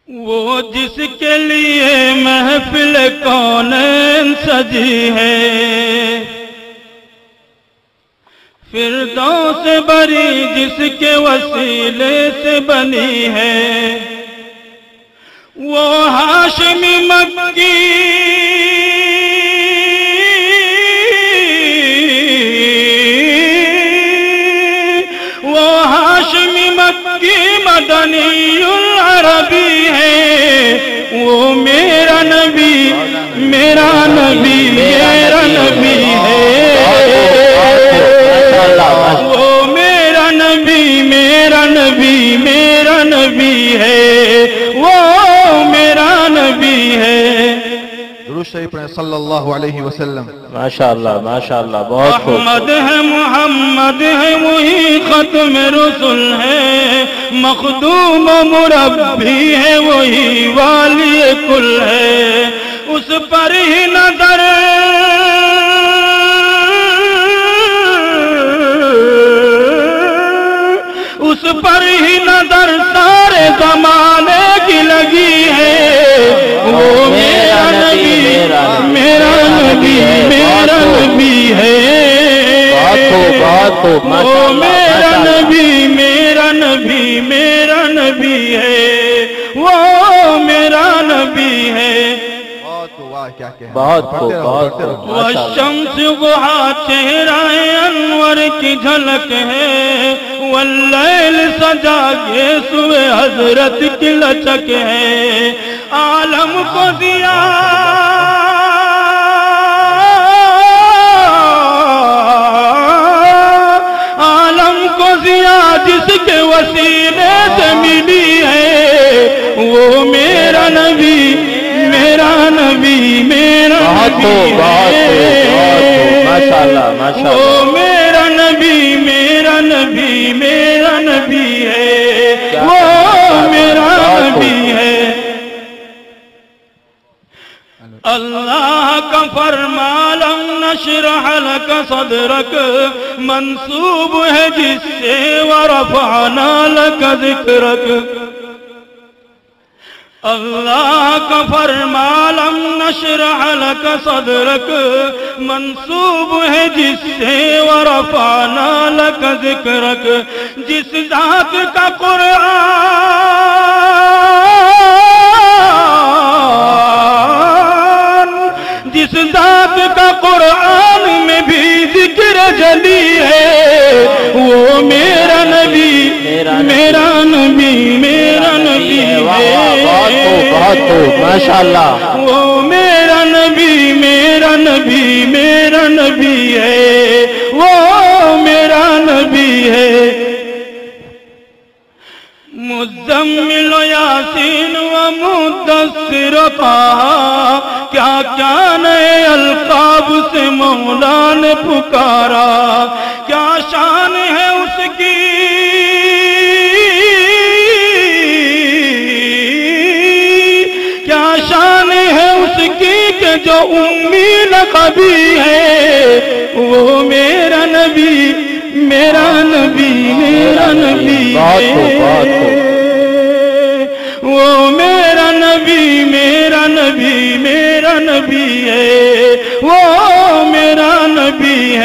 وہ جس کے لیے محفل کونین سجی ہے، فردوس بری جس کے وسیلے سے بنی ہے، وہ ہاشمی مکی مدنی العربی ہے، وہ میرا نبی میرا نبی میرا نبی ہے، وہ میرا نبی میرا نبی میرا نبی ہے، وہ میرا نبی ہے۔ درود شریف پڑھیں صلی اللہ علیہ وسلم۔ ماشاءاللہ ماشاءاللہ، بہت خوب۔ احمد ہے محمد ہے وہی ختم رسل ہے، مخدوم و مربی ہے وہی والی کل ہے، اس پر ہی نظر اس پر ہی نظر سارے زمانے کی لگی ہے، وہ میرا نبی میرا نبی میرا نبی ہے، وہ میرا نبی میرا نبی میرا نبی ہے، وہ میرا نبی ہے۔ بہت خوب بہت خوب۔ والشمس ضحیٰ چہرہ انور کی جھلک ہے، واللیل سجا کے سوئے حضرت کی لچک ہے، عالم کو ضیاء جس کے وسیلے سے ملی ہے، وہ میرا نبی میرا نبی میرا نبی ہے، ماشاءاللہ ماشاءاللہ، وہ میرا نبی میرا نبی میرا نبی ہے، وہ میرا نبی ہے۔ اللہ کا فرمان لم نشرح لك صدرك منسوب ہے جس سے ورفعنا لك ذکرک، اللہ کا فرمان لم نشرح لك صدرك منسوب ہے جس سے ورفعنا لك ذکرک، جس ذات کا جس ذات کا قرآن میں بھی ذکر جلی ہے، وہ میرا نبی میرا نبی میرا نبی ہے، بہت خوب ماشاءاللہ، وہ میرا نبی میرا نبی میرا نبی ہے، وہ میرا نبی ہے۔ مزمل و یاسین و مدثر طٰہٰ، کیا کیا نئے القاب سے مولا نے پکارا، کیا شان ہے اس کی کیا شان ہے اس کی کہ جو امی لقبی ہے، وہ میرا نبی میرا نبی میرا نبی ہے، وہ میرا نبی میرا نبی میرا نبی ہے، وہ میرا نبی ہے۔